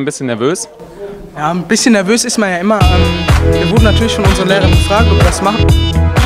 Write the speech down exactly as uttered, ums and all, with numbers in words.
ein bisschen nervös? Ja, ein bisschen nervös ist man ja immer. Ähm, wir wurden natürlich von unseren Lehrern gefragt, ob wir das machen.